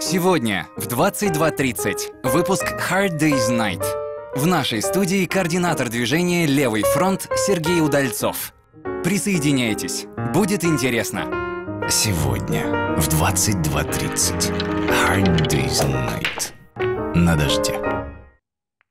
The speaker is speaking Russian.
Сегодня в 22:30 выпуск Hard Day's Night. В нашей студии координатор движения «Левый фронт» Сергей Удальцов. Присоединяйтесь, будет интересно. Сегодня в 22:30 Hard Day's Night. На дожде.